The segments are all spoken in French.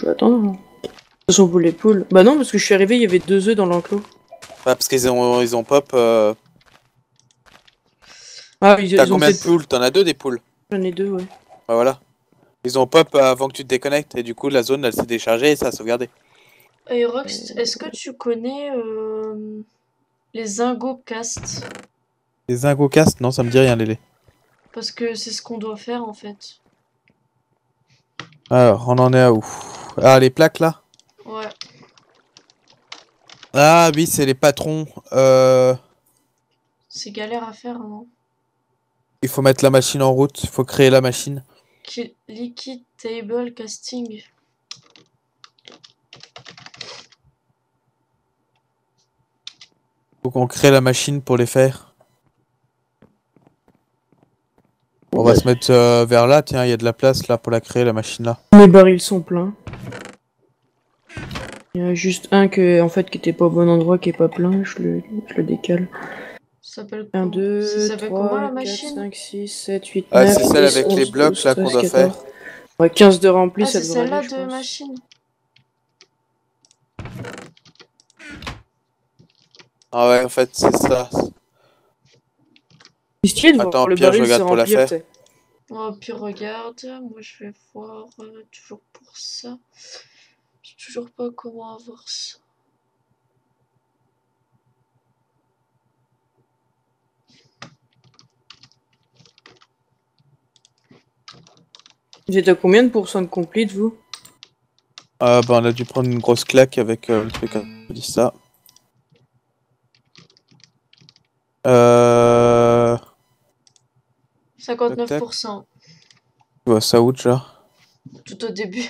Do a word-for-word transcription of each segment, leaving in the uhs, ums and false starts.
je vais attendre. De toute façon, pour les poules. Bah non, parce que je suis arrivé, il y avait deux œufs dans l'enclos. Ouais, parce qu'ils ont, ils ont pop. Euh... Ah, ils, T'as ils ont combien de peut-être. poules? T'en as deux des poules? J'en ai deux, ouais. Bah voilà. Ils ont pop avant que tu te déconnectes et du coup la zone elle s'est déchargée et ça a sauvegardé. Et Rox, est-ce que tu connais euh, les ingocast? Les ingocast? Non, ça me dit rien, Lélé. Parce que c'est ce qu'on doit faire en fait. Alors, on en est à où? Ah, les plaques là? Ouais. Ah oui, c'est les patrons. Euh... C'est galère à faire, non? Il faut mettre la machine en route, il faut créer la machine. Qui- Liquid Table Casting. Faut qu'on crée la machine pour les faire. On va se mettre euh, vers là, tiens, il y a de la place là pour la créer, la machine là. Mes barils sont pleins. Il y a juste un que, en fait, qui était pas au bon endroit, qui est pas plein, je le, je le décale. Ça s'appelle un, comment? Ça deux, s'appelle comment la trois, quatre, machine? cinq, six, sept, huit, Ah, neuf, c'est celle dix, avec onze, les blocs douze, là qu'on treize, doit faire. quatorze. Ouais, quinze de remplis, Ah, ça c'est devrait celle-là aller, je de pense. machine. Ah ouais, en fait, c'est ça. C'est stylé de voir Attends, le Pierre, je baril se regarde pour la remplir, faire. t'sais. Oh, puis regarde, moi je vais voir euh, toujours pour ça. Je sais toujours pas comment avoir ça. Vous êtes à combien de pourcents de complete, vous? Ah bah on a dû prendre une grosse claque avec euh, le truc, on dit ça. Euh... cinquante-neuf pour cent. Tu vois ça où déjà? Tout au début.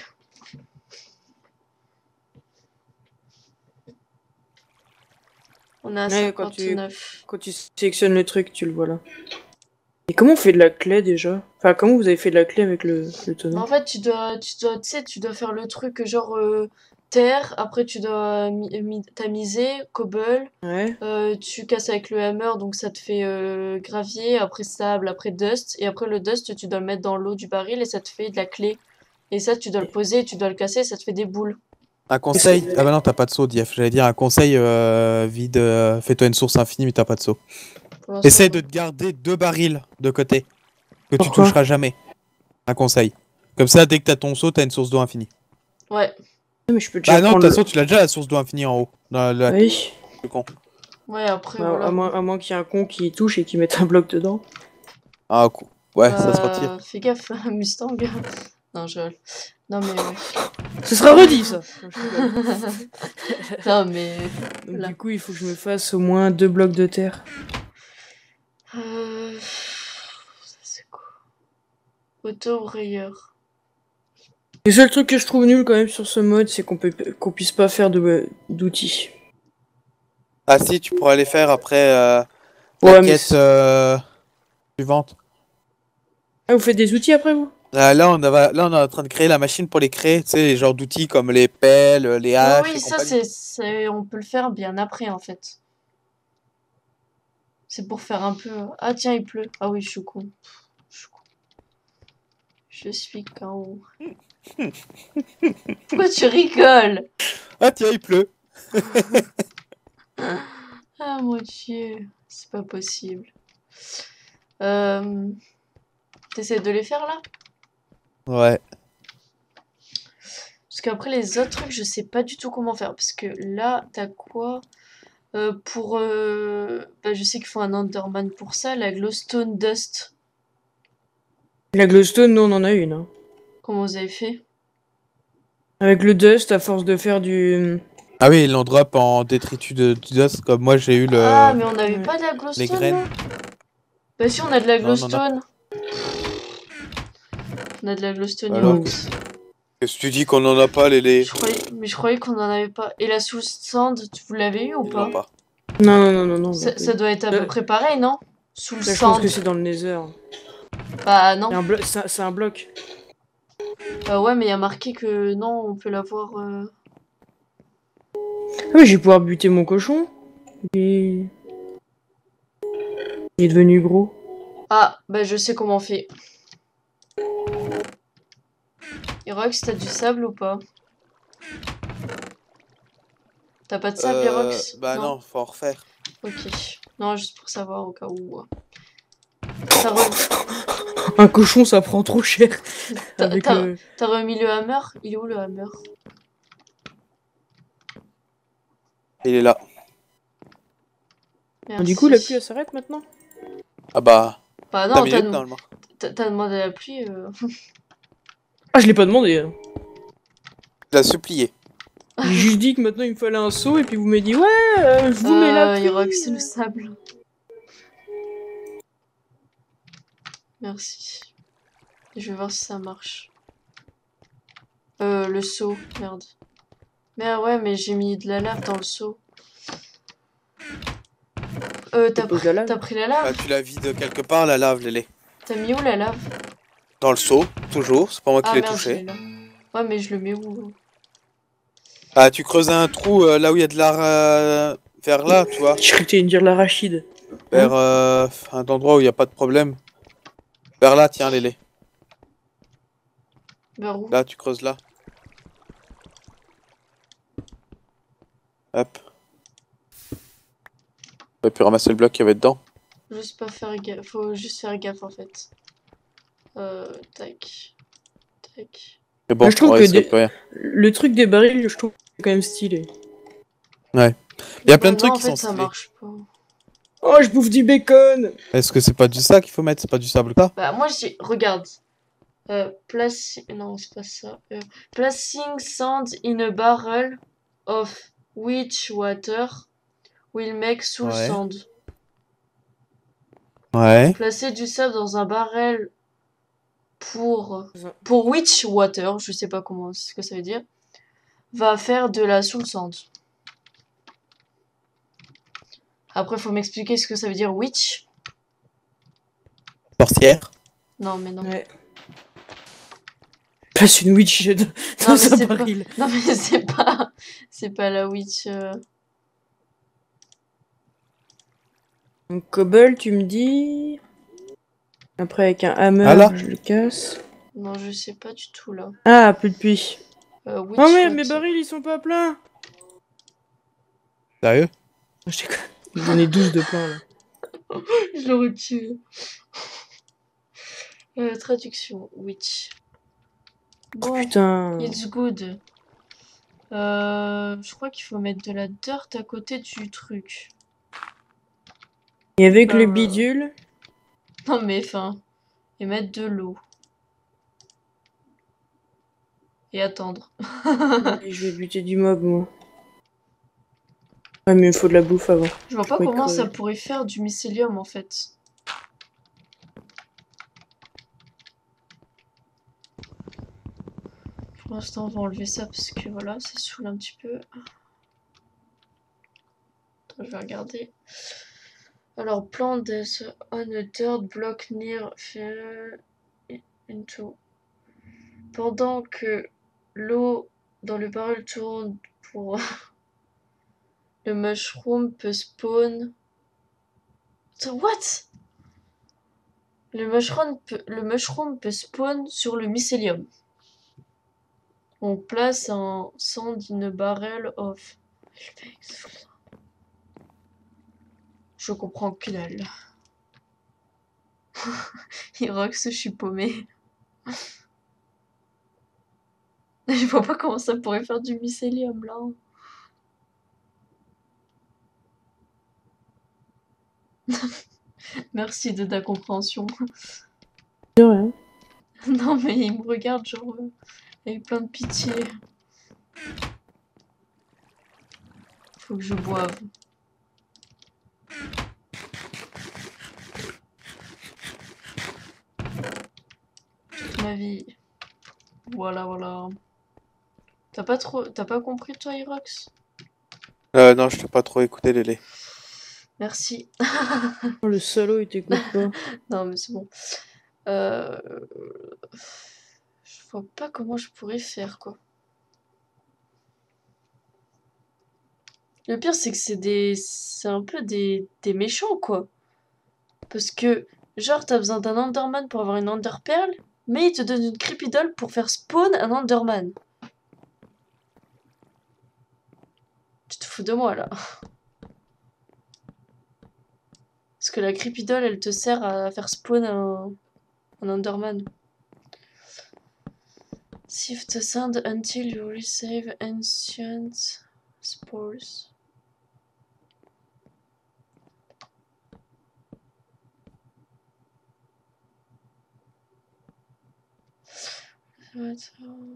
On a Ouais, quand tu, cinquante-neuf. quand tu sélectionnes le truc, tu le vois là. Et comment on fait de la clé déjà? Enfin, comment vous avez fait de la clé avec le, le tonneau? En fait, tu dois, tu dois, tu sais, tu dois faire le truc genre euh, terre, après tu dois mi mi tamiser, cobble, Ouais. euh, tu casses avec le hammer, donc ça te fait euh, gravier, après sable, après dust, et après le dust, tu dois le mettre dans l'eau du baril et ça te fait de la clé. Et ça, tu dois le poser, tu dois le casser, ça te fait des boules. Un conseil? Ah bah non, t'as pas de seau, Dief. J'allais dire un conseil euh, vide, euh, fais-toi une source infinie, mais t'as pas de seau. Essaye de te garder deux barils de côté, que tu Pourquoi? toucheras jamais. Un conseil. Comme ça, dès que t'as ton seau, t'as une source d'eau infinie. Ouais. Mais je peux déjà Bah non, de toute prendre façon, le... tu l'as déjà la source d'eau infinie en haut. Dans la... Oui. Le con. Ouais, après, Bah, voilà. à moins, à moins qu'il y ait un con qui touche et qui mette un bloc dedans. Ah, co- ouais, Euh, ça se retire. Fais gaffe, Mustang. Non, je... Non, mais... ouais. Ce sera redit, ça. Non, je rigole. Non, mais... Donc, Là. du coup, il faut que je me fasse au moins deux blocs de terre. Euh... Ça, c'est quoi? Auto ou rayeur? Le seul truc que je trouve nul quand même sur ce mode, c'est qu'on peut qu'on puisse pas faire de d'outils. Ah si, tu pourras les faire après euh, la Ouais, mais quête c'est- euh, suivante. Ah, vous faites des outils après, vous? Ah, là, on va, là, on est en train de créer la machine pour les créer, tu sais, les genres d'outils comme les pelles, les Oui, haches oui, et ça, compagnie. c'est... On peut le faire bien après, en fait. C'est pour faire un peu... Ah, tiens, il pleut. Ah oui, je suis con. Je suis con. Je suis con. Pourquoi tu rigoles? Ah tiens, il pleut. Ah, mon Dieu. C'est pas possible. Euh... T'essaies de les faire, là? Ouais. Parce qu'après, les autres trucs, je sais pas du tout comment faire. Parce que là, t'as quoi? Euh, pour... Euh... Bah, je sais qu'il faut un Enderman pour ça. La Glowstone Dust. La glowstone, nous, on en a une. Hein. Comment vous avez fait? Avec le dust, à force de faire du... Ah oui, ils l'ont drop en détritus de de dust, comme moi j'ai eu le... Ah, mais on n'avait Ouais. pas de la les Glowstone, graines. là? Bah si, on a de la Non, on en a Glowstone. On a de la Glowstone, Alors, Yox. Qu'est-ce que tu dis qu'on en a pas, les les... Je croyais... Mais je croyais qu'on en avait pas. Et la Soul Sand, vous l'avez eu ou Ils pas? l'ont pas. Non, non, non, non, non. Ça, bah, ça doit être à peu Euh, près pareil, non? Soul Là, je pense Sand. que c'est dans le nether. Bah C'est non. un, blo- c'est un- c'est un bloc. Bah ouais, mais il y a marqué que non, on peut l'avoir... Euh... Ah, mais je vais pouvoir buter mon cochon. Il est... Il est devenu gros. Ah, bah je sais comment on fait. Et Rox, t'as du sable ou pas? T'as pas de sable, Euh, Irox? bah non, faut en refaire. Ok. Non, juste pour savoir au cas où. T'as re... Un cochon, ça prend trop cher. T'as Avec t'as- le... t'as remis le hammer? Il est où le hammer? Il est là. Merci. Du coup, la pluie, elle s'arrête maintenant? Ah bah, Bah cinq non, t'as minutes dem- normalement. t'as- t'as demandé la pluie. euh. Ah, je l'ai pas demandé. hein. Je l'ai supplié. J'ai juste dit que maintenant, il me fallait un seau, et puis vous m'avez dit, ouais, euh, je vous mets la Euh, pluie. Irox, c'est le sable. Merci. Je vais voir si ça marche. Euh, le seau, merde. Merde, ouais, mais j'ai mis de la lave dans le seau. Euh, t'as Dépose pris, la lave. t'as pris la Bah, lave? tu la vides quelque part, la lave, Lélé. T'as mis où la lave? Dans le seau, toujours. C'est pas moi qui Ah l'ai merde, je l'ai touché. là. Ouais, mais je le mets où? Ah, tu creuses un trou euh, là où il y a de l'art euh, vers là, tu vois. Je croyais que t'allais me dire l'arachide. Vers euh, un endroit où il n'y a pas de problème. Vers là, tiens, Lélé. Vers où? Là, tu creuses là. Hop. Et puis ramasser le bloc qu'il y avait dedans. Juste pas faire gaffe. Faut juste faire gaffe en fait. Euh, tac. Tac. Mais bon, Moi, je trouve on que risque des- plus rien. le truc des barils, je trouve que c'est quand même stylé. Il y a plein de Bah trucs non, en qui fait, sont ça stylés. marche pas. Oh, je bouffe du bacon! Est-ce que c'est pas du ça qu'il faut mettre? C'est pas du sable là? Bah, moi, j'ai. Regarde. Euh, place... Non, c'est pas ça. Euh, placing sand in a barrel of which water will make soul Ouais. sand. Ouais. Placer du sable dans un barrel pour pour which water, je sais pas comment ce que ça veut dire, va faire de la soul sand. Après, faut m'expliquer ce que ça veut dire witch. Sorcière. Non, mais non. Ouais. Place une witch dans Non, mais un c'est pas. baril. Non, mais c'est pas. C'est pas la witch. euh. Donc, cobble, tu me dis. Après, avec un hammer, Ah là je le casse. Non, je sais pas du tout là. Ah, plus de puits. Euh, witch Oh merde, mes water. barils, ils sont pas pleins! Sérieux? Je déconne. J'en ai douze de plein, là. Je l'aurais tué. Euh, traduction, witch. Bon, Putain. it's good. Euh, je crois qu'il faut mettre de la dirt à côté du truc. Et avec le Euh. bidule. Non mais enfin, et mettre de l'eau. Et attendre. Et je vais buter du mob, moi. Ouais, mais il faut de la bouffe avant. Je vois pas Oui, comment ça crever. pourrait faire du mycélium en fait. Pour l'instant, on va enlever ça parce que voilà, ça saoule un petit peu. Attends, je vais regarder. Alors, plant this on a dirt block near fire into. Pendant que l'eau dans le barrel tourne pour. Le mushroom peut spawn. So what? Le mushroom, peut, le mushroom peut spawn sur le mycélium. On place un sand in a barrel of. Je comprends que dalle. Irox, je suis paumé. Je vois pas comment ça pourrait faire du mycélium là. Merci de ta compréhension. De rien. Non mais il me regarde genre euh, avec plein de pitié. Faut que je boive. Toute ma vie. Voilà voilà. T'as pas trop. T'as pas compris toi Irox? Euh, non, je t'ai pas trop écouté, Lélé. Merci. Oh, le salaud, il t'écoute pas. Non mais c'est bon. Euh... Je vois pas comment je pourrais faire quoi. Le pire c'est que c'est des... C'est un peu des... des méchants quoi. Parce que genre t'as besoin d'un Enderman pour avoir une Enderpearl, mais il te donne une Creepy Doll pour faire spawn un Enderman. Tu te fous de moi là. Parce que la creepy doll, elle te sert à faire spawn un, un Enderman. Sift sand until you receive ancient spores. Attends.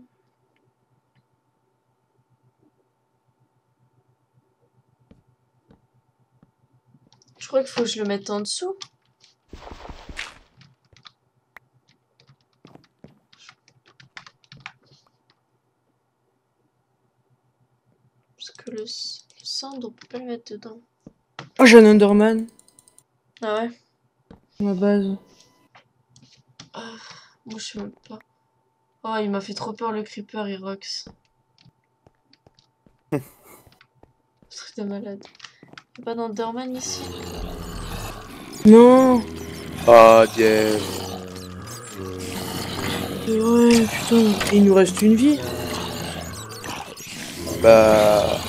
Je crois qu'il faut que je le mette en dessous. Parce que le, le sand, on peut pas le mettre dedans. Oh, j'ai un Enderman. Ah ouais? Ma base. Ah, moi je sais même pas. Oh, il m'a fait trop peur le creeper, Irox. Truc de malade. Y'a pas d'Enderman ici? Non. Oh, Dieu. C'est vrai, putain. Il nous reste une vie. Bah...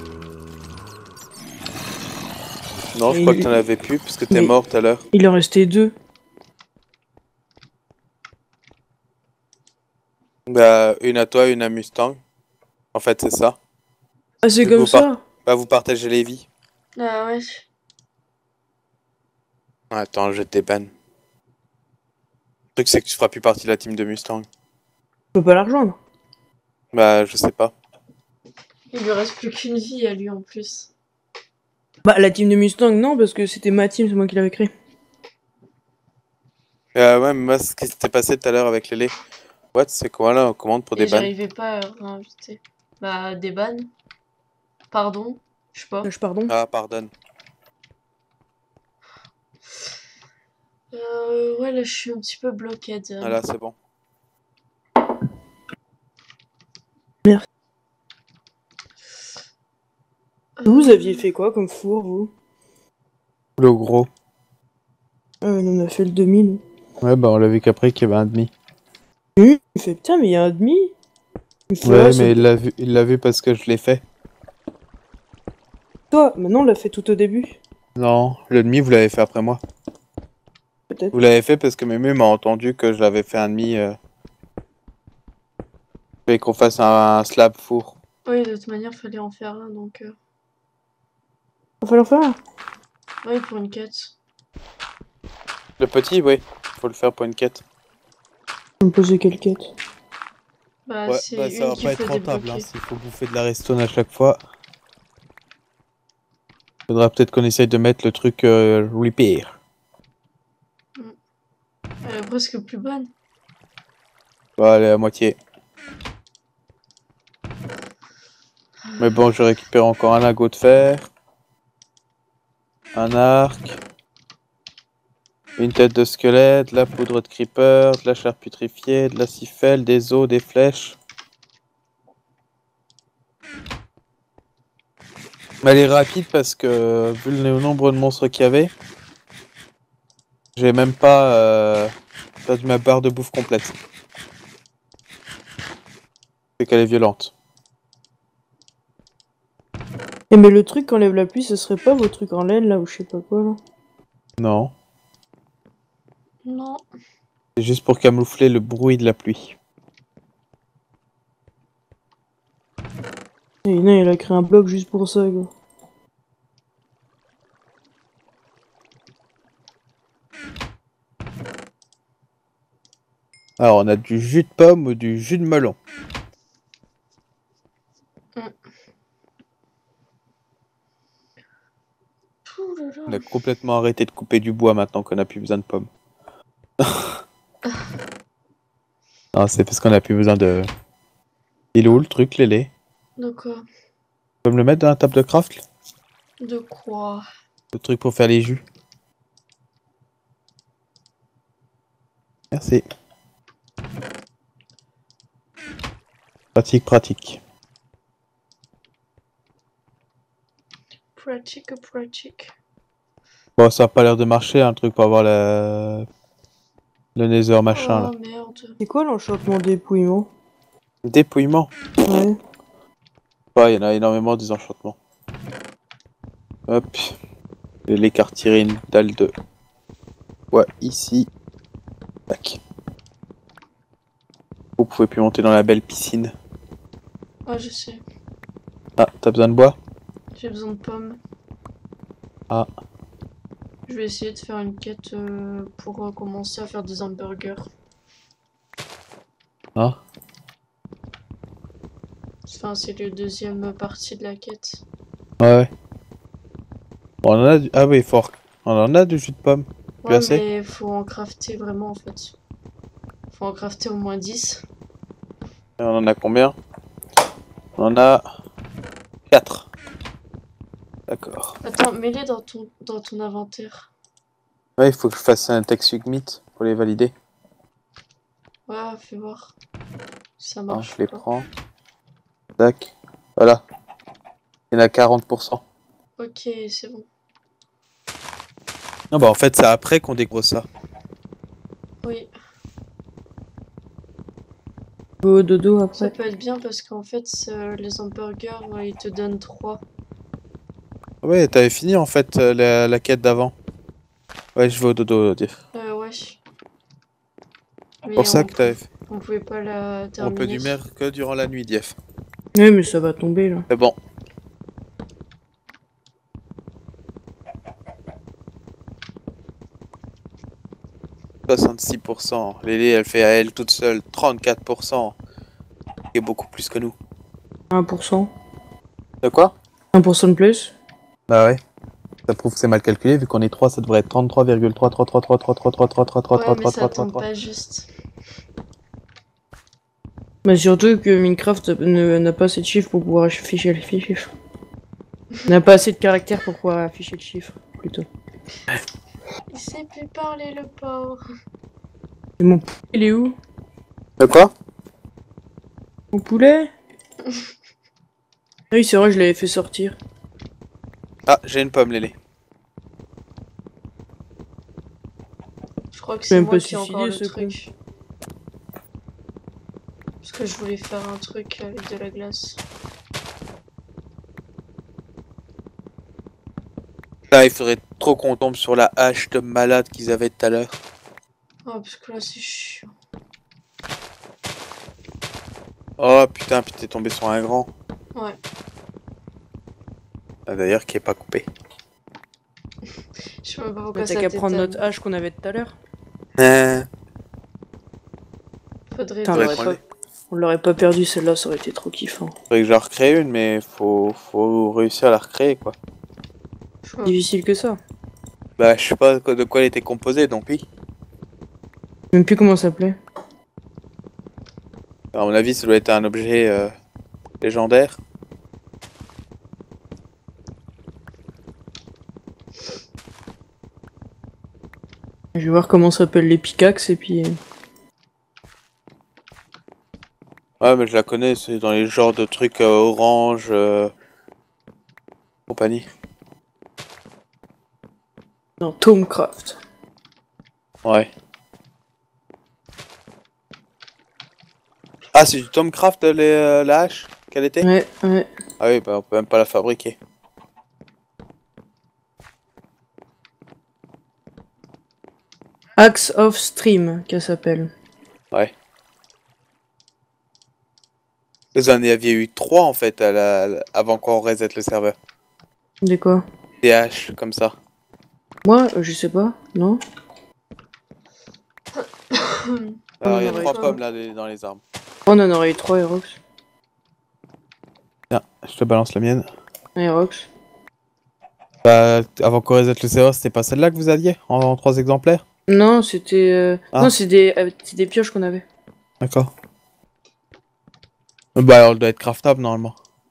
Non, je Mais crois il- que t'en avais plus, parce que t'es Mais- mort tout à l'heure. Il en restait deux. Bah, une à toi, une à Mustang. En fait, c'est ça. Ah, c'est Vous comme par- ça. Bah, vous partagez les vies. Ah ouais. Attends, je te débanne. Le truc, c'est que tu feras plus partie de la team de Mustang. Je peux pas la rejoindre. Bah, je sais pas. Il lui reste plus qu'une vie à lui en plus. Bah, la team de Mustang, non, parce que c'était ma team, c'est moi qui l'avais créée. Euh, ouais, mais moi, ce qui s'était passé tout à l'heure avec Lélé. What, c'est quoi là? On commande pour Et des bannes? j'arrivais pas à réinviter. Bah, des bannes. Pardon. Je sais pas. Je pardon. Ah, pardonne. Euh, ouais, là, je suis un petit peu bloquée. Ah là, c'est bon. Vous aviez fait quoi comme four, vous? Le gros. Ah, on a fait le demi, nous. Ouais, bah, on l'a vu qu'après qu'il y avait un demi. Il fait, putain, mais il y a un demi. Il fait, Ouais, ah, mais c'est il l'a vu, il l'a vu parce que je l'ai fait. toi. Maintenant, on l'a fait tout au début. Non, le demi, vous l'avez fait après moi. Peut-être. Vous l'avez fait parce que Mémé m'a entendu que je l'avais fait un demi. Euh... Et qu'on fasse un, un slab four. Oui, de toute manière, fallait en faire un, donc... Euh... Il va falloir faire un. Ouais, pour une quête. Le petit, oui. Faut le faire pour une quête. On me posait quelle quête? Bah, Ouais, c'est bah, une ça va qu'il pas faut être rentable, débloquer. hein, s'il faut bouffer de la restone à chaque fois. Faudra peut-être qu'on essaye de mettre le truc euh, repair. Elle est presque plus bonne. Bah, elle est à moitié. Mais bon, je récupère encore un lingot de fer. Un arc. Une tête de squelette, de la poudre de creeper, de la chair putrifiée, de la sifelle, des os, des flèches. Mais elle est rapide parce que, vu le nombre de monstres qu'il y avait, j'ai même pas euh, perdu ma barre de bouffe complète. C'est qu'elle est violente. Eh, mais le truc qui enlève la pluie, ce serait pas vos trucs en laine, là, ou je sais pas quoi, là? Non. Non. C'est juste pour camoufler le bruit de la pluie. Et non, il a créé un bloc juste pour ça, quoi. Alors, on a du jus de pomme ou du jus de melon. On a complètement arrêté de couper du bois maintenant qu'on a plus besoin de pommes. Non, c'est parce qu'on a plus besoin de... Il est où le truc, Lélé? De quoi? Tu peux me le mettre dans la table de craft? De quoi? Le truc pour faire les jus. Merci. Pratique, pratique. Pratique, pratique. Bon, ça a pas l'air de marcher, un truc pour avoir la... le nether machin, là. Oh merde. C'est quoi l'enchantement dépouillement? Dépouillement. Ouais. Ouais, il y en a énormément des enchantements. Hop. Et les cartyrines, dalle deux. Ouais, ici. Tac. Vous pouvez plus monter dans la belle piscine. Ah, je sais. Ah, t'as besoin de bois? J'ai besoin de pommes. Ah. Je vais essayer de faire une quête euh, pour euh, commencer à faire des hamburgers. Ah. Enfin, c'est la deuxième partie de la quête. Ouais. Bon, on en a du... Ah oui, fort. On en a du jus de pomme. Plus Ouais, assez? mais faut en crafter vraiment en fait. Faut en crafter au moins dix. Et on en a combien? On en a quatre. D'accord. Attends, mets-les dans ton, dans ton inventaire. Ouais, il faut que je fasse un text submit pour les valider. Ouais, fais voir. Ça Alors, marche je les pas. prends. Tac. Voilà. Il y en a quarante pour cent. Ok, c'est bon. Non, bah en fait, c'est après qu'on découvre ça. Oui. Au dodo Ça après. peut être bien parce qu'en fait, euh, les hamburgers, euh, ils te donnent trois. Ouais, t'avais fini en fait euh, la, la quête d'avant. Ouais, je vais au dodo, Diff. Euh, ouais. C'est Mais pour ça on, que t'avais pou- fait. on pouvait pas la On peut terminer. du mer que durant la nuit, Diff. Ouais, mais ça va tomber là. C'est bon. soixante-six pour cent. Lélé, elle fait à elle toute seule trente-quatre pour cent. C'est beaucoup plus que nous. un pour cent. De quoi? un pour cent de plus. Bah ouais. Ça prouve que c'est mal calculé, vu qu'on est trois, ça devrait être trente-trois virgule trois trois trois trois trois trois trois trois trois trois Ouais, trois mais trois ça trois tombe trois. pas juste. Mais surtout que Minecraft ne- n'a pas assez de chiffres pour pouvoir afficher le chiffre. N'a pas assez de caractères pour pouvoir afficher le chiffre, plutôt. Il sait plus parler, le pauvre. Et mon poulet, il est où? De quoi? Mon poulet? Ah oui, c'est vrai, je l'avais fait sortir. Ah, j'ai une pomme, Lélé. Je crois que Je c'est vais même moi pas qui ai encore suicider, le ce truc. Parce que je voulais faire un truc avec de la glace. Là, il faudrait trop qu'on tombe sur la hache de malade qu'ils avaient tout à l'heure. Ah, parce que là, c'est chiant. Oh putain, puis t'es tombé sur un grand. Ouais. Ah, d'ailleurs, qui est pas coupé. Je sais même pas pourquoi Bah, t'as ça qu'à prendre t'étonne. notre hache qu'on avait tout à l'heure. Euh... Faudrait Putain, on Faudrait l'aurait qu'on pas... l'ait. on l'aurait pas perdu celle-là, ça aurait été trop kiffant. Faudrait que je la recrée une, mais faut, faut réussir à la recréer, quoi. Je vois. Difficile que ça. Bah, je sais pas de quoi elle était composée, donc oui. Je sais même plus comment ça s'appelait. À mon avis, ça doit être un objet euh, légendaire. Je vais voir comment s'appellent les pickaxes et puis... Ouais, mais je la connais, c'est dans les genres de trucs euh, orange, euh... compagnie. Dans Tomcraft. Ouais. Ah, c'est du Tomcraft les, euh, la hache qu'elle était? Ouais, ouais. Ah oui, bah on peut même pas la fabriquer. Axe of Stream, qu'elle s'appelle. Ouais. Vous en aviez eu trois en fait à la... à la- avant qu'on reset le serveur. De quoi? Des haches comme ça. Moi, euh, je sais pas, non? Alors il y a aurait trois pas. pommes là les- dans les arbres. On en aurait eu trois, Aerox. Tiens, je te balance la mienne. Aerox. Bah, avant qu'on reset le serveur, c'était pas celle-là que vous aviez en, en trois exemplaires? Non, c'était... euh, Ah. Non, c'est des... euh, c'est des pioches qu'on avait. D'accord. Bah alors elle doit être craftable normalement.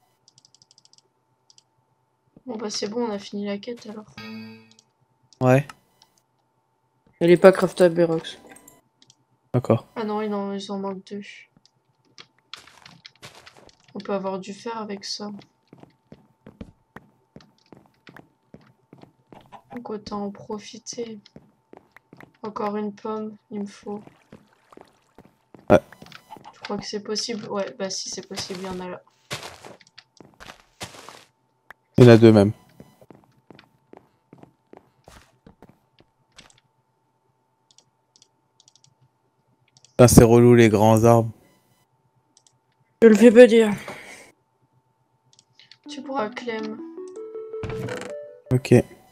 Bon, bah, c'est bon, on a fini la quête alors. Ouais. Elle est pas craftable, Aerox. D'accord. Ah non, il en, ils en manquent deux. On peut avoir du fer avec ça. Donc autant en profiter. Encore une pomme, il me faut. Ouais. Je crois que c'est possible. Ouais, bah si c'est possible, il y en a là. Et Il y en a deux même. Putain, c'est relou les grands arbres. Je le fais pas dire. Tu pourras Clem. Ok.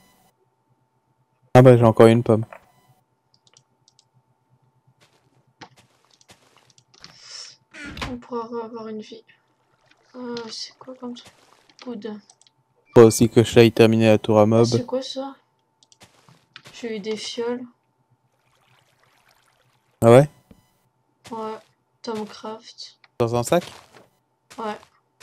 Ah bah j'ai encore une pomme. On pourra avoir une vie. Euh, c'est quoi comme truc? Poudre. Faut aussi que je aille terminer la tour à Ah, mob. c'est quoi ça? J'ai eu des fioles. Ah ouais? Ouais. Tomcraft. Dans un sac? Ouais.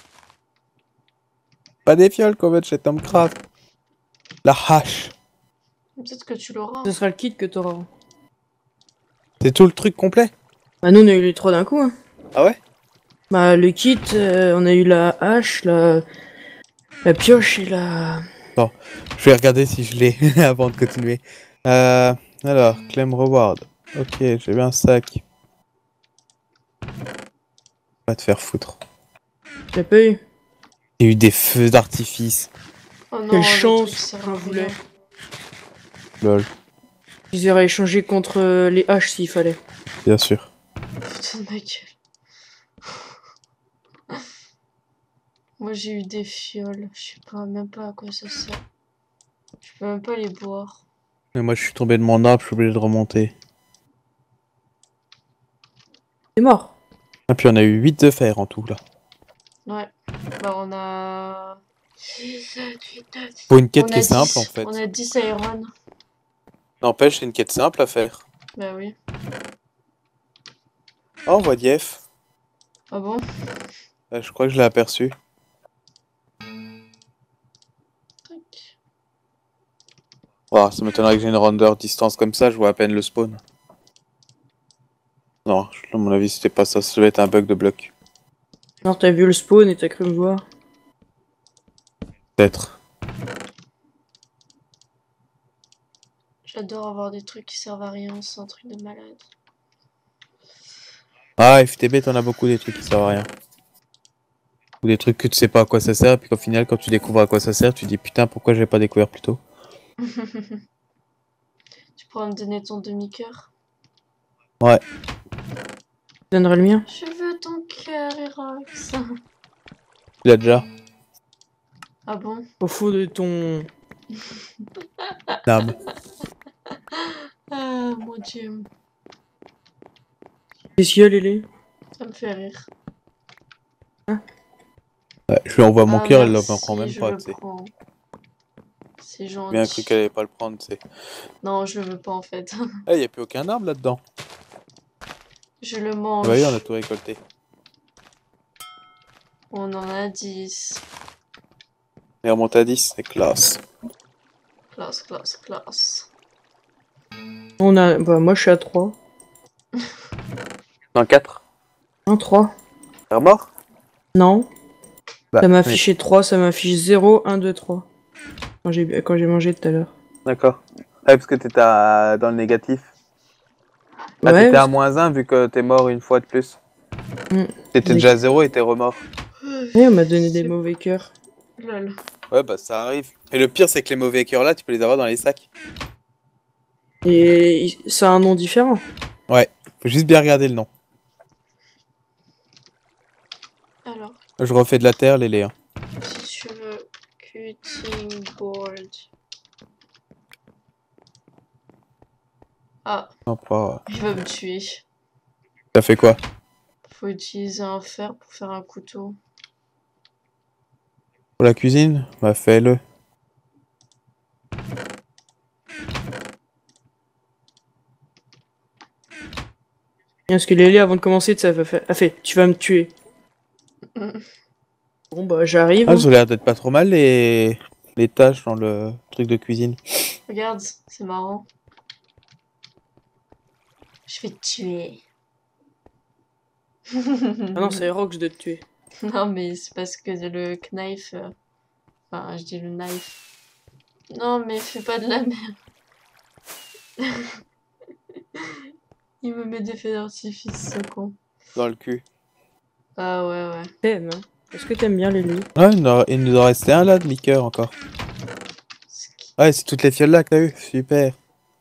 Pas des fioles qu'on veut chez Tomcraft. La hache. Peut-être que tu l'auras. Ce sera le kit que t'auras. C'est tout le truc complet? Bah nous on a eu les trois d'un coup. Hein. Ah ouais? Bah le kit, euh, on a eu la hache, la, la pioche et la... Bon, je vais regarder si je l'ai avant de continuer. Euh, alors, claim reward. Ok, j'ai bien un sac. Va te faire foutre. J'ai pas eu. Il y a eu des feux d'artifice. Oh non, Quelle le chance, truc sert à j'en rien. voulais. Lol, Ils auraient échangé contre euh, les haches s'il fallait. bien sûr. Putain de ma gueule. Moi j'ai eu des fioles. Je sais pas même pas à quoi ça sert. Je peux même pas les boire. Mais moi je suis tombé de mon arbre, je suis obligé de remonter. C'est mort. Et puis on a eu huit de fer en tout là. Ouais. Bah on a... six, sept, huit, neuf. Pour une quête On qui a est simple dix. en fait. On a dix iron. N'empêche, c'est une quête simple à faire. Bah oui. Oh, on voit Dief. Ah bon? Euh, je crois que je l'ai aperçu. Tac. Oh, ça m'étonnerait que j'ai une render distance comme ça, je vois à peine le spawn. Non, à mon avis c'était pas ça, ça devait être un bug de bloc. Alors t'as vu le spawn et t'as cru me voir. Peut-être. J'adore avoir des trucs qui servent à rien, c'est un truc de malade. Ah, F T B, t'en as beaucoup des trucs qui servent à rien. Ou des trucs que tu sais pas à quoi ça sert, et puis qu'au final, quand tu découvres à quoi ça sert, tu dis putain, pourquoi j'ai pas découvert plus tôt? Tu pourras me donner ton demi-cœur? Ouais. Tu donneras le mien. Je veux ton cœur, Erox. Tu l'as déjà? Ah bon? Au fond de ton... Âme. Ah mon dieu, Qu'est-ce qu'il y a, Lélé? ça me fait rire. Ouais, je lui envoie mon Ah, cœur, elle le merci, prend même je pas, le tu sais. prends. C'est Bien cru gentil. qu'elle allait pas le prendre, tu sais. Non, je le veux pas en fait. Ah, y a plus aucun arbre là-dedans. Je le Ah mange. bah oui, on a tout récolté. On en a dix. Et on monte à dix, c'est classe. Classe, classe, classe. On a... Bah moi je suis à trois. Non, quatre. un, trois. T'es mort? Non. Bah, Ça m'a oui. affiché trois, ça m'affiche zéro, un, deux, trois. Quand j'ai quand j'ai mangé tout à l'heure. D'accord. Ouais, parce que t'étais à- dans le négatif. Ah, Ouais, t'étais à parce- moins un vu que t'es mort une fois de plus. Mm. T'étais Mais- déjà à zéro et t'es remort. Ouais, on m'a donné des mauvais cœurs. Lol. Ouais, bah ça arrive. Et le pire, c'est que les mauvais cœurs là, tu peux les avoir dans les sacs. Et il- ça a un nom différent. Ouais, faut juste bien regarder le nom. Alors, Je refais de la terre, les Léa. si tu veux, cutting board. Ah, Non, pas. il va me tuer. Ça fait quoi? Faut utiliser un fer pour faire un couteau. Pour la cuisine? Bah fais-le. Parce que Lélé, avant de commencer, ça a fait, a fait tu vas me tuer. Mm. Bon bah j'arrive. Ah, hein. ça a l'air d'être pas trop mal les... les tâches dans le truc de cuisine. Regarde, c'est marrant. Je vais te tuer. Ah non, c'est Rox de te tuer. Non, mais c'est parce que le knife... euh, Enfin, je dis le knife. Non, mais fais pas de la merde. Il me met des feux d'artifice, ce con. Dans le cul. Ah ouais, ouais. T'aimes, hein. Est-ce que t'aimes bien les lits? Ouais, il, en- il nous en restait un là de liqueur encore. Ouais, c'est toutes les fioles là que t'as eu, super.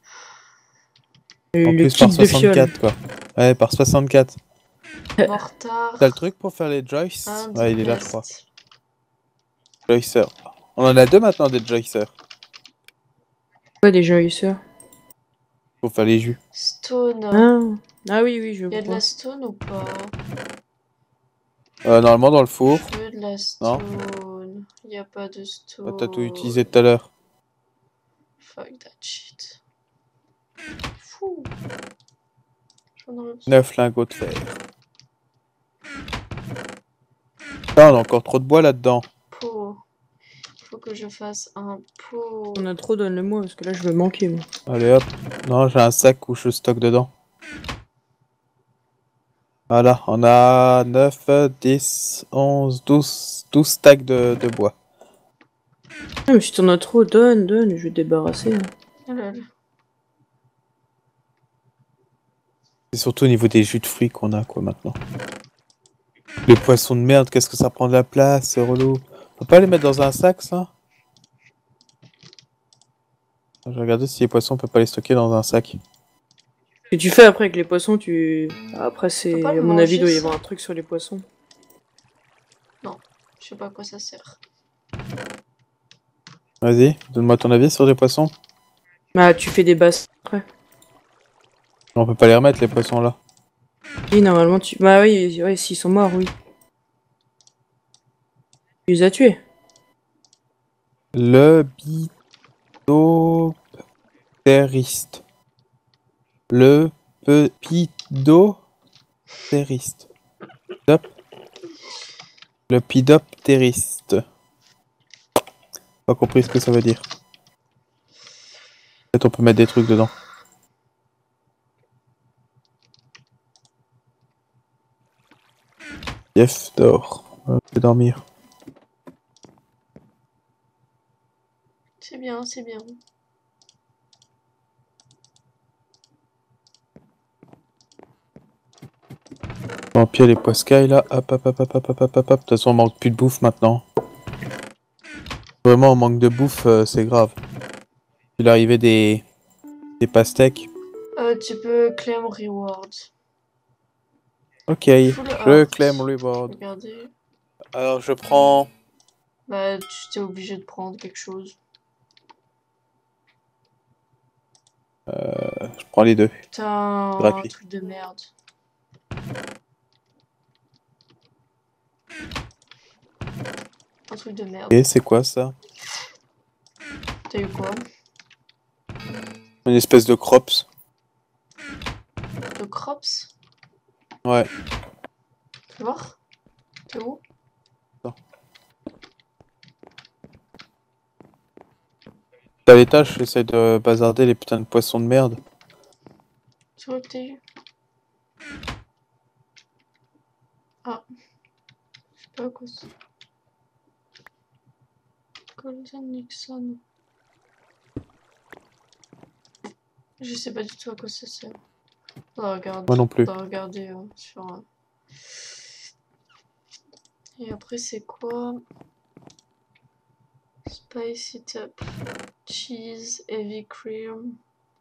Le, En le plus par kit de fiole. soixante-quatre quoi. Ouais, par soixante-quatre. Mortar. T'as le truc pour faire les Joyce? Un Ouais, il est là, je Blast. crois. Joycer. On en a deux maintenant des Joycer. Quoi des joyeux? Pour faire les jus. Stone. Ah. Ah oui, oui, je Il y a de vois. la stone ou pas? Euh, normalement dans le four. Je veux de la Non. stone. Il n'y a pas de Ah, stone. t'as tout utilisé tout à l'heure. Fuck that shit. Fou. J'en aurais besoin. neuf lingots de fer. Ah, on a encore trop de bois là-dedans. Pot. Il faut que je fasse un pot. On a trop, donne-le-moi, parce que là je vais manquer. Moi. Allez hop. Non, j'ai un sac où je stocke dedans. Voilà, on a neuf, dix, onze, douze, douze stacks de, de bois. Ah, mais si t'en as trop, donne, donne, je vais te débarrasser. Hein. Oh là là. C'est surtout au niveau des jus de fruits qu'on a quoi maintenant. Les poissons de merde, qu'est-ce que ça prend de la place, c'est relou. On peut pas les mettre dans un sac ça? Je vais regarder si les poissons on peut pas les stocker dans un sac. Ce que tu fais après avec les poissons, tu... Après c'est... Faut pas le À mon avis, il doit y manger, avoir ça. un truc sur les poissons. Je sais pas à quoi ça sert. Vas-y, donne-moi ton avis sur les poissons. Bah tu fais des basses après. On peut pas les remettre les poissons là. Oui, normalement tu... Bah oui, ouais, s'ils sont morts, oui. Tu les as tués. Le bidoptériste. Le pidoptériste. Hop. Le pidoptériste. Pas compris ce que ça veut dire. Peut-être on peut mettre des trucs dedans. Jeff dort. On va dormir. C'est bien, c'est bien. Bon, puis les poiscailles là. Hop, hop, hop, hop, hop, hop, hop, hop. De toute façon, on manque plus de bouffe maintenant. Vraiment, on manque de bouffe, euh, c'est grave. Il est arrivé des... des pastèques. Euh, tu peux claim reward. Ok, Full je heart. claim reward. Regardez. Alors je prends... Bah, tu t'es obligé de prendre quelque chose. Euh, je prends les deux. Putain, un Gratuit. truc de merde. Un truc de merde. Et c'est quoi ça? T'as eu quoi? Une espèce de crops. De crops? Ouais. Fais voir. T'es où? T'as les tâches, j'essaie de bazarder les putains de poissons de merde. Tu vois que t'es eu? Ah. Je sais pas à quoi c'est. Golden Nixon. Je sais pas du tout à quoi ça sert. Faudra regarder. Moi non plus. Faudra regarder euh, sur. Euh... Et après, c'est quoi? Spicy top. Cheese, heavy cream.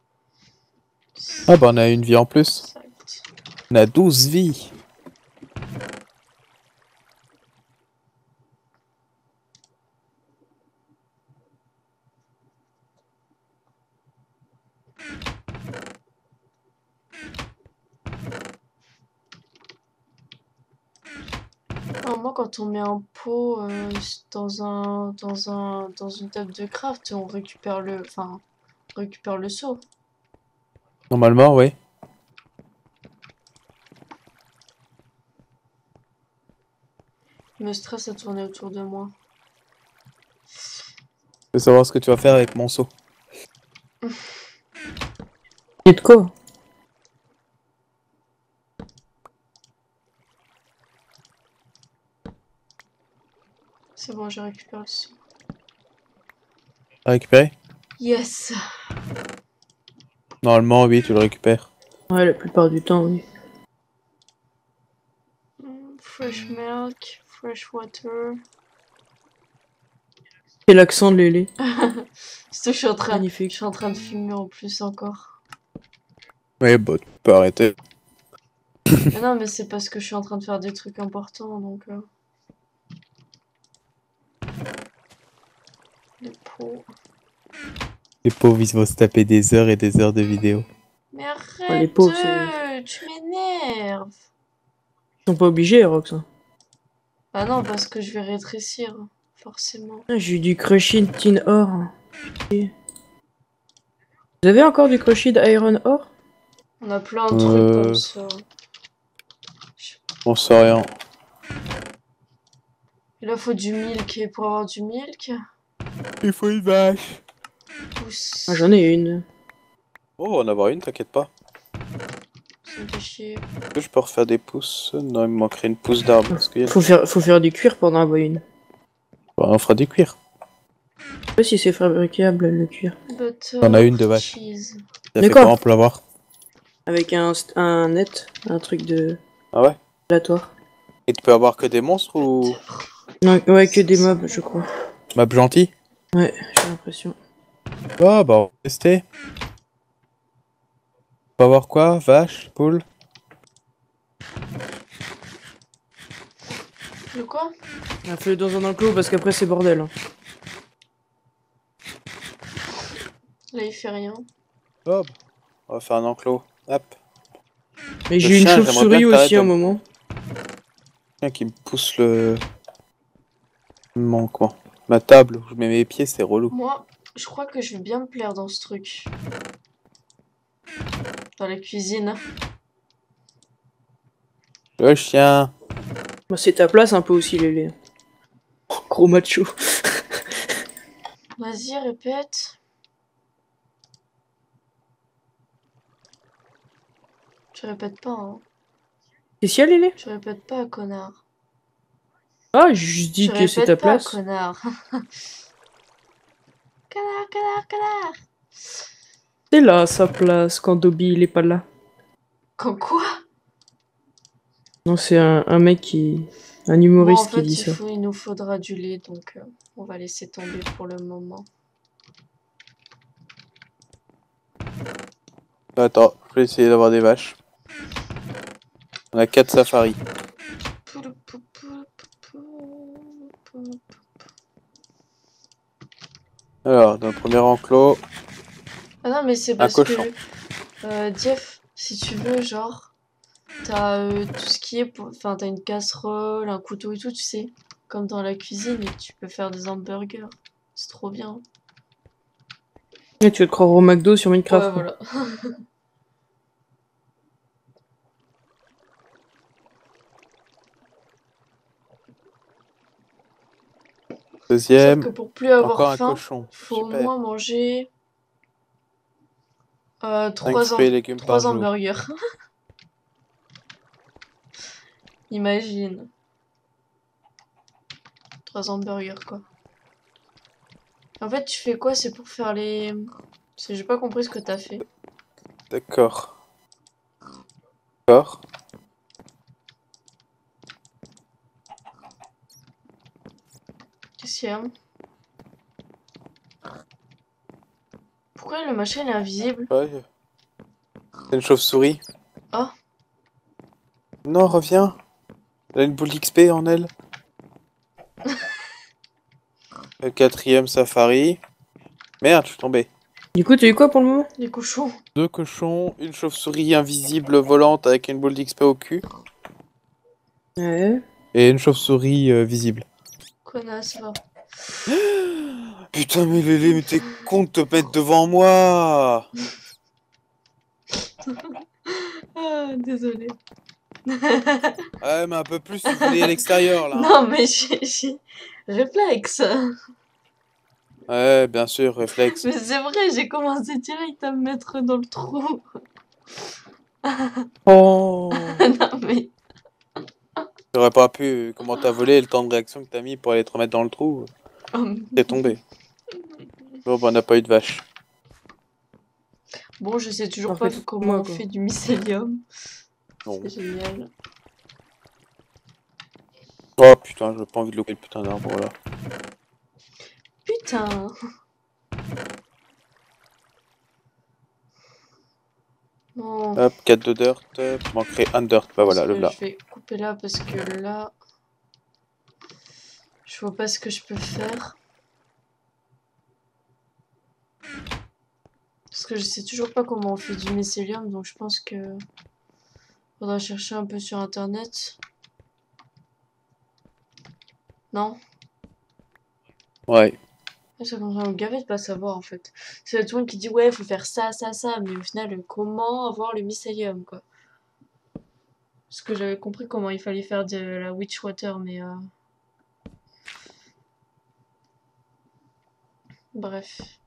Ah bah on a une vie en plus. Exact. On a douze vies. Alors moi, quand on met un pot euh, dans un dans un dans une table de craft, on récupère le, enfin, on récupère le seau. Normalement, oui. Me stress à tourner autour de moi. Je veux savoir ce que tu vas faire avec mon seau. Et de quoi? C'est bon, j'ai récupéré le seau. T'as récupéré? Yes. Normalement, oui, tu le récupères. Ouais, la plupart du temps, oui. Mm, Fresh milk, Fresh water. Et l'accent de Lélé. Je suis en train, Magnifique. je suis en train de filmer en plus encore. Ouais, bah, tu peux arrêter. Mais non, mais c'est parce que je suis en train de faire des trucs importants, donc... Euh... Les pots... Les pauvres, ils vont se taper des heures et des heures de vidéos. Mais Oh, les arrête, pauvres, tu m'énerves. Ils sont pas obligés, Rox. Hein. Ah non, parce que je vais rétrécir, forcément. Ah, j'ai eu du Crushing Tin Ore. Vous avez encore du Crushing Iron Ore? On a plein de Euh... trucs comme ça. On sait rien. Il faut du milk, et pour avoir du milk... Il faut une vache. Pousse. Ah, j'en ai une. Oh, en avoir une, t'inquiète pas. Ça me fait chier. Est-ce que je peux refaire des pousses? Non, il me manquerait une pousse d'arbre. Parce qu'il y a... Faut faire, faut faire du cuir pour en avoir une. Bah, on fera du cuir. Je sais pas si c'est fabricable le cuir. Butter, T'en as une de vache. cheese. Ça fait D'accord. comment pour l'avoir? Avec un, un net, un truc de Ah ouais? aléatoire. Et tu peux avoir que des monstres ou... Non, ouais, que des mobs, je crois. Map gentil? Ouais, j'ai l'impression. Ah bah on va tester. On va voir quoi? Vache? Poule? Le quoi? On fait dans un enclos parce qu'après c'est bordel. Hein. Là, il fait rien. Hop. On va faire un enclos. Hop. Mais j'ai eu une chien, j'aimerais chauve-souris bien que aussi t'arrêtes un de- moment. Tiens, qui me pousse le... Mon quoi? Ma table où je mets mes pieds, c'est relou. Moi, je crois que je vais bien me plaire dans ce truc. Dans la cuisine. Le chien. Bah, c'est ta place un peu aussi, Lélé. Oh, gros macho. Vas-y, répète. Tu répètes pas, hein. Qu'est-ce qu'il y a, Lélé? Tu répètes pas, connard. Ah, j'ai juste dit Tu que c'est ta répètes pas, place. connard. Connard, connard, connard. C'est là sa place quand Dobby il est pas là. Quand quoi? Non, c'est un, un mec qui. Un Bon, en humoriste fait, qui dit il, ça. faut, il nous faudra du lait, donc euh, on va laisser tomber pour le moment. Attends, je vais essayer d'avoir des vaches. On a quatre safaris. Alors, dans le premier enclos, Ah non, mais c'est un parce cochon. que... Euh, Jeff, si tu veux, genre... T'as euh, tout ce qui est... pour- Enfin, t'as une casserole, un couteau et tout, tu sais. Comme dans la cuisine, et tu peux faire des hamburgers. C'est trop bien. Et tu vas te croire au McDo sur Minecraft. Ouais, quoi. voilà. Deuxième, Sauf que pour plus avoir encore un faim, cochon. faut au Super. moins manger... Euh, Cinq trois fruits et légumes par trois jour. hamburgers. Imagine. Trois hamburgers, quoi. En fait, tu fais quoi? C'est pour faire les... Parce que j'ai pas compris ce que t'as fait. D'accord. D'accord. Qu'est-ce qu'il y a? Pourquoi le machin il est invisible? Ouais. C'est une chauve-souris. Ah. Non, reviens. Elle a une boule d'X P en elle. Le quatrième safari. Merde, je suis tombé. Du coup, t'as eu quoi pour le moment? Les cochons. Deux cochons, une chauve-souris invisible volante avec une boule d'X P au cul. Ouais. Et une chauve-souris euh, visible. Connasse, va. Putain, mais Lélé, mais t'es con de te mettre devant moi. Ah, désolé. Ouais, mais un peu plus, tu voulais à l'extérieur, là. Non, mais j'ai... j'ai- Réflexe. Ouais, bien sûr, réflexe. Mais c'est vrai, j'ai commencé direct à me mettre dans le trou. Oh. Non, mais... J'aurais pas pu, comment t'as volé le temps de réaction que t'as mis pour aller te remettre dans le trou. T'es tombé. Bon, bah, on n'a pas eu de vache. Bon, je sais toujours En pas fait, comment moi, on quoi. fait du mycélium. Non. C'est génial. Oh putain, j'ai pas envie de louper le putain d'arbre là. Putain. Bon. Hop, quatre de dirt, il manquerait un dirt, bah voilà, le là. Je vais couper là parce que là, je vois pas ce que je peux faire. Parce que je sais toujours pas comment on fait du mycélium, donc je pense que faudra chercher un peu sur internet. Non? Ouais. Ça commence à me gaver de pas savoir en fait. C'est tout le monde qui dit ouais, faut faire ça, ça, ça, mais au final, comment avoir le mycélium quoi? Parce que j'avais compris comment il fallait faire de la Witchwater, mais euh... bref.